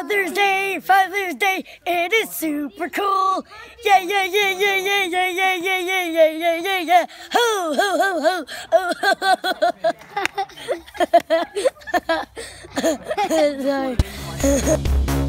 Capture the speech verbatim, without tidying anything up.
Father's Day, Father's Day, it is super cool. Yeah, yeah, yeah, yeah, yeah, yeah, yeah, yeah, yeah, yeah, yeah, yeah, yeah. Ho, ho, ho, ho. Oh, ho, ho, ho. Sorry.